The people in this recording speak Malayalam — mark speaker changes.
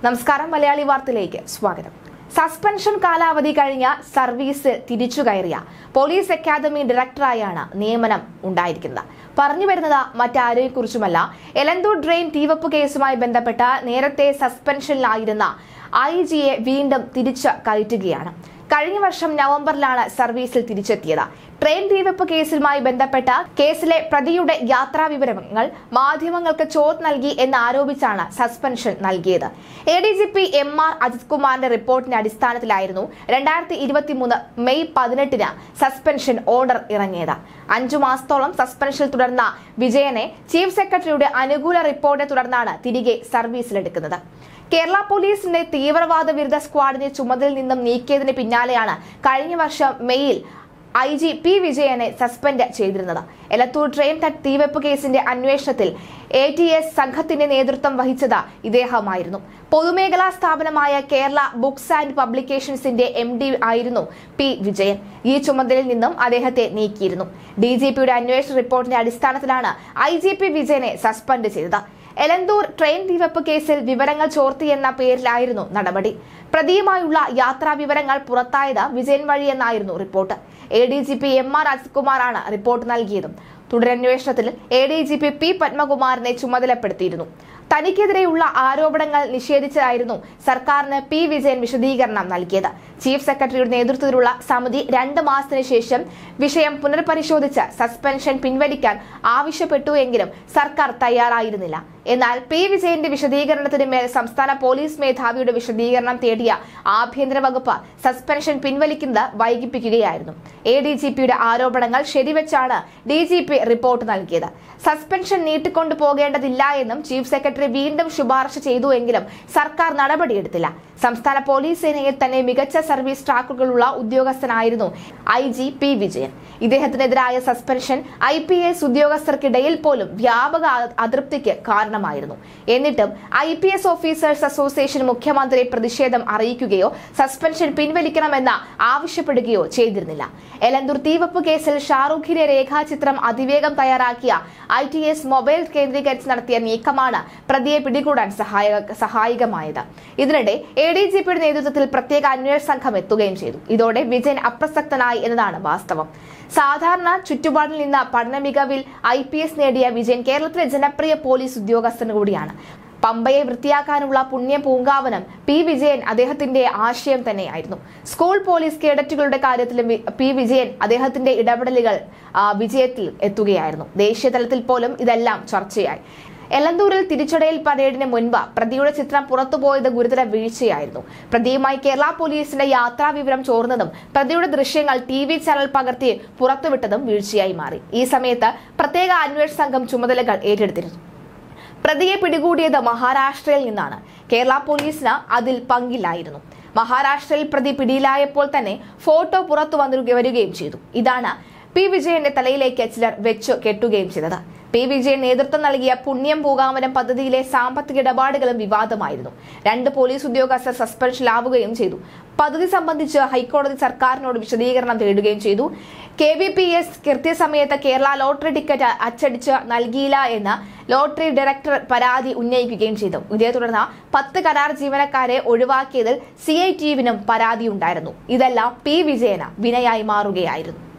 Speaker 1: നമസ്കാരം മലയാളി വാർത്തയിലേക്ക് സ്വാഗതം. സസ്പെൻഷൻ കാലാവധി കഴിഞ്ഞ സർവീസ് തിരിച്ചു കയറിയ പോലീസ് അക്കാദമി ഡയറക്ടറായാണ് നിയമനം ഉണ്ടായിരിക്കുന്നത്. പറഞ്ഞു വരുന്നത് മറ്റാരെക്കുറിച്ചുമല്ല, എലന്തൂർ ഡ്രെയിൻ തീവപ്പ് കേസുമായി ബന്ധപ്പെട്ട നേരത്തെ സസ്പെൻഷനിലായിരുന്ന IG-യെ വീണ്ടും തിരിച്ചു കയറ്റുകയാണ്. കഴിഞ്ഞ വർഷം നവംബറിലാണ് സർവീസിൽ തിരിച്ചെത്തിയത്. ട്രെയിൻ തീവെപ്പ് കേസുമായി ബന്ധപ്പെട്ട കേസിലെ പ്രതിയുടെ യാത്രാ വിവരങ്ങൾ മാധ്യമങ്ങൾക്ക് ചോർത്തി നൽകി എന്നാരോപിച്ചാണ് സസ്പെൻഷൻ നൽകിയത്. ADGP MR അജിത് കുമാറിന്റെ റിപ്പോർട്ടിന്റെ അടിസ്ഥാനത്തിലായിരുന്നു 2023 മെയ് 18-ന് സസ്പെൻഷൻ ഓർഡർ ഇറങ്ങിയത്. 5 മാസത്തോളം സസ്പെൻഷൻ തുടർന്ന വിജയനെ ചീഫ് സെക്രട്ടറിയുടെ അനുകൂല റിപ്പോർട്ടിനെ തുടർന്നാണ് തിരികെ സർവീസിലെടുക്കുന്നത്. കേരള പോലീസിന്റെ തീവ്രവാദ വിരുദ്ധ സ്ക്വാഡിനെ ചുമതലയിൽ നിന്നും നീക്കിയതിന് പിന്നാലെയാണ് കഴിഞ്ഞ വർഷം മെയ്യിൽ IG P വിജയനെ സസ്പെൻഡ് ചെയ്തിരുന്നത്. എലത്തൂർ ട്രെയിൻ തീവെപ്പ് കേസിന്റെ അന്വേഷണത്തിൽ ATS സംഘത്തിന്റെ നേതൃത്വം വഹിച്ചത് ഇദ്ദേഹമായിരുന്നു. പൊതുമേഖലാ സ്ഥാപനമായ കേരള ബുക്സ് ആൻഡ് പബ്ലിക്കേഷൻസിന്റെ MD ആയിരുന്നു P വിജയൻ. ഈ ചുമതലയിൽ നിന്നും അദ്ദേഹത്തെ നീക്കിയിരുന്നു. DGPയുടെ അന്വേഷണ റിപ്പോർട്ടിന്റെ അടിസ്ഥാനത്തിലാണ് IGP വിജയനെ സസ്പെൻഡ് ചെയ്തത്. എലന്തൂർ ട്രെയിൻ തീവെപ്പ് കേസിൽ വിവരങ്ങൾ ചോർത്തിയെന്ന പേരിലായിരുന്നു നടപടി. പ്രതിയുമായുള്ള യാത്രാ വിവരങ്ങൾ പുറത്തായത് വിജയൻ വഴിയെന്നായിരുന്നു റിപ്പോർട്ട്. ADGP MR അജിത് കുമാറാണ് റിപ്പോർട്ട് നൽകിയതും. തുടരന്വേഷണത്തിൽ ADGP P പത്മകുമാറിനെ ചുമതലപ്പെടുത്തിയിരുന്നു. തനിക്കെതിരെയുള്ള ആരോപണങ്ങൾ നിഷേധിച്ചായിരുന്നു സർക്കാരിന് P വിജയൻ വിശദീകരണം നൽകിയത്. ചീഫ് സെക്രട്ടറിയുടെ നേതൃത്വത്തിലുള്ള സമിതി 2 മാസത്തിന് ശേഷം വിഷയം പുനർപരിശോധിച്ച് സസ്പെൻഷൻ പിൻവലിക്കാൻ ആവശ്യപ്പെട്ടുവെങ്കിലും സർക്കാർ തയ്യാറായിരുന്നില്ല. എന്നാൽ P വിജയന്റെ വിശദീകരണത്തിന് മേൽ സംസ്ഥാന പോലീസ് മേധാവിയുടെ വിശദീകരണം തേടിയ ആഭ്യന്തര വകുപ്പ് സസ്പെൻഷൻ പിൻവലിക്കുന്നത് വൈകിപ്പിക്കുകയായിരുന്നു. ADGPയുടെ ആരോപണങ്ങൾ ശരിവെച്ചാണ് DGP റിപ്പോർട്ട് നൽകിയത്. സസ്പെൻഷൻ നീട്ടിക്കൊണ്ടു പോകേണ്ടതില്ല എന്നും ചീഫ് സെക്രട്ടറി വീണ്ടും ശുപാർശ ചെയ്തുവെങ്കിലും സർക്കാർ നടപടിയെടുത്തില്ല. സംസ്ഥാന പോലീസ് സേനയിൽ തന്നെ മികച്ച സർവീസ് ട്രാക്കുകളുള്ള ഉദ്യോഗസ്ഥനായിരുന്നു IG P വിജയൻ. ഇദ്ദേഹത്തിനെതിരായ സസ്പെൻഷൻ IPS ഉദ്യോഗസ്ഥർക്കിടയിൽ പോലും വ്യാപക അതൃപ്തിക്ക് കാരണമായിരുന്നു. എന്നിട്ടും IPS ഓഫീസേഴ്സ് അസോസിയേഷൻ മുഖ്യമന്ത്രിയെ പ്രതിഷേധം അറിയിക്കുകയോ സസ്പെൻഷൻ പിൻവലിക്കണമെന്ന് ആവശ്യപ്പെടുകയോ ചെയ്തിരുന്നില്ല. എലന്തൂർ തീവപ്പ് കേസിൽ ഷാറൂഖിന്റെ രേഖാചിത്രം അതിവേഗം തയ്യാറാക്കിയ ITS മൊബൈൽ കേന്ദ്രീകരിച്ച് നടത്തിയ നീക്കമാണ് പ്രതിയെ പിടികൂടാൻ സഹായകമായത്. ഇതിനിടെ ADGPയുടെ നേതൃത്വത്തിൽ പ്രത്യേക അന്വേഷണ സംഘം എത്തുകയും ചെയ്തു. ഇതോടെ വിജയൻ അപ്രസക്തനായി എന്നതാണ് വാസ്തവം. സാധാരണ ചുറ്റുപാടിൽ നിന്ന് പഠന മികവിൽ IPS നേടിയ വിജയൻ കേരളത്തിലെ ജനപ്രിയ പോലീസ് ഉദ്യോഗസ്ഥൻ കൂടിയാണ്. പമ്പയെ വൃത്തിയാക്കാനുള്ള പുണ്യ പൂങ്കാവനം P വിജയൻ അദ്ദേഹത്തിന്റെ ആശയം തന്നെയായിരുന്നു. സ്കൂൾ പോലീസ് കേഡറ്റുകളുടെ കാര്യത്തിലും P വിജയൻ അദ്ദേഹത്തിന്റെ ഇടപെടലുകൾ വിജയത്തിൽ എത്തുകയായിരുന്നു. ദേശീയ തലത്തിൽ പോലും ഇതെല്ലാം ചർച്ചയായി. എലന്തൂരിൽ തിരിച്ചടയൽ പരേഡിന് മുൻപ് പ്രതിയുടെ ചിത്രം പുറത്തുപോയത് ഗുരുതര വീഴ്ചയായിരുന്നു. പ്രതിയുമായി കേരള പോലീസിന്റെ യാത്രാ വിവരം ചോർന്നതും പ്രതിയുടെ ദൃശ്യങ്ങൾ TV ചാനൽ പകർത്തി പുറത്തുവിട്ടതും വീഴ്ചയായി മാറി. ഈ സമയത്ത് പ്രത്യേക അന്വേഷണ സംഘം ചുമതലകൾ ഏറ്റെടുത്തിരുന്നു. പ്രതിയെ പിടികൂടിയത് മഹാരാഷ്ട്രയിൽ നിന്നാണ്. കേരള പോലീസിന് അതിൽ പങ്കില്ലായിരുന്നു. മഹാരാഷ്ട്രയിൽ പ്രതി പിടിയിലായപ്പോൾ തന്നെ ഫോട്ടോ പുറത്തു വരികയും ചെയ്തു. ഇതാണ് P വിജയന്റെ തലയിലേക്ക് ചിലർ വെച്ചു കെട്ടുകയും ചെയ്തത്. P വിജയൻ നേതൃത്വം നൽകിയ പുണ്യം പൂങ്കാവനം പദ്ധതിയിലെ സാമ്പത്തിക ഇടപാടുകളും വിവാദമായിരുന്നു. 2 പോലീസ് ഉദ്യോഗസ്ഥർ സസ്പെൻഷനിലാവുകയും ചെയ്തു. പദ്ധതി സംബന്ധിച്ച് ഹൈക്കോടതി സർക്കാരിനോട് വിശദീകരണം തേടുകയും ചെയ്തു. KVPS കൃത്യസമയത്ത് കേരള ലോട്ടറി ടിക്കറ്റ് അച്ചടിച്ച് നൽകിയില്ല എന്ന് ലോട്ടറി ഡയറക്ടർ പരാതി ഉന്നയിക്കുകയും ചെയ്തു. ഇതേ തുടർന്ന് 10 കരാർ ജീവനക്കാരെ ഒഴിവാക്കിയതിൽ CITUവിനും പരാതിയുണ്ടായിരുന്നു. ഇതെല്ലാം P വിജയന് വിനയായി മാറുകയായിരുന്നു.